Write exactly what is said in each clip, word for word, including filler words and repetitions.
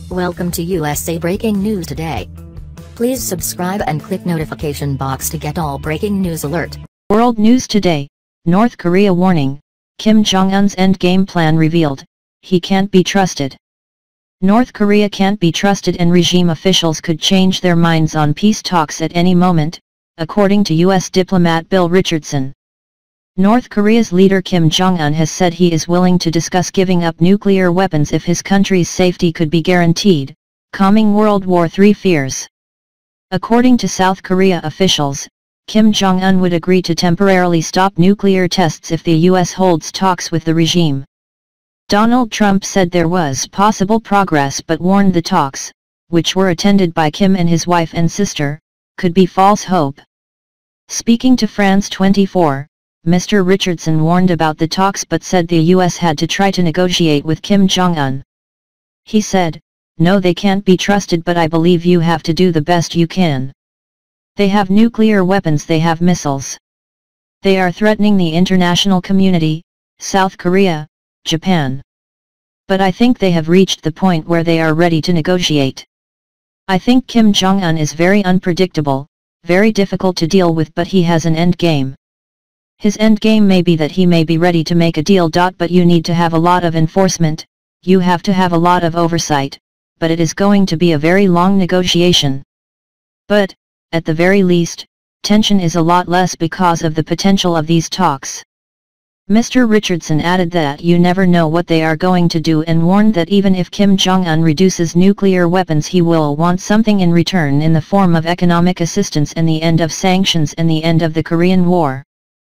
Welcome to U S A Breaking News Today. Please subscribe and click notification box to get all breaking news alert. World News Today. North Korea warning. Kim Jong-un's endgame plan revealed. He can't be trusted. North Korea can't be trusted and regime officials could change their minds on peace talks at any moment, according to U S diplomat Bill Richardson. North Korea's leader Kim Jong-un has said he is willing to discuss giving up nuclear weapons if his country's safety could be guaranteed, calming World War Three fears. According to South Korea officials, Kim Jong-un would agree to temporarily stop nuclear tests if the U S holds talks with the regime. Donald Trump said there was possible progress but warned the talks, which were attended by Kim and his wife and sister, could be false hope. Speaking to France twenty-four, Mister Richardson warned about the talks but said the U S had to try to negotiate with Kim Jong-un. He said, "No, they can't be trusted, but I believe you have to do the best you can. They have nuclear weapons, they have missiles. They are threatening the international community, South Korea, Japan. But I think they have reached the point where they are ready to negotiate. I think Kim Jong-un is very unpredictable, very difficult to deal with, but he has an end game. His end game may be that he may be ready to make a deal. But you need to have a lot of enforcement, you have to have a lot of oversight, but it is going to be a very long negotiation. But, at the very least, tension is a lot less because of the potential of these talks." Mister Richardson added that you never know what they are going to do and warned that even if Kim Jong-un reduces nuclear weapons, he will want something in return in the form of economic assistance and the end of sanctions and the end of the Korean War.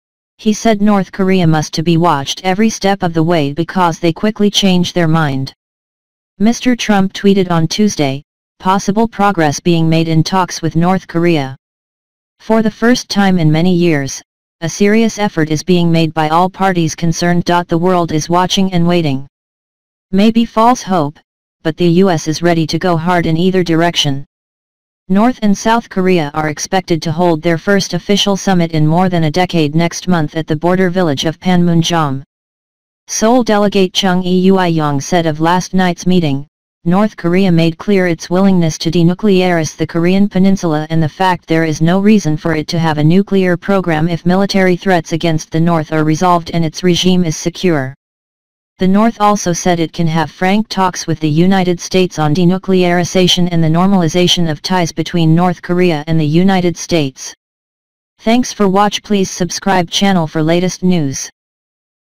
He said North Korea must to be watched every step of the way because they quickly change their mind. Mister Trump tweeted on Tuesday, possible progress being made in talks with North Korea. For the first time in many years, a serious effort is being made by all parties concerned. The world is watching and waiting. Maybe false hope, but the U S is ready to go hard in either direction. North and South Korea are expected to hold their first official summit in more than a decade next month at the border village of Panmunjom. Seoul delegate Chung Eui-yong said of last night's meeting, North Korea made clear its willingness to denuclearize the Korean peninsula and the fact there is no reason for it to have a nuclear program if military threats against the North are resolved and its regime is secure. The North also said it can have frank talks with the United States on denuclearization and the normalization of ties between North Korea and the United States. Thanks for watch. Please subscribe channel for latest news.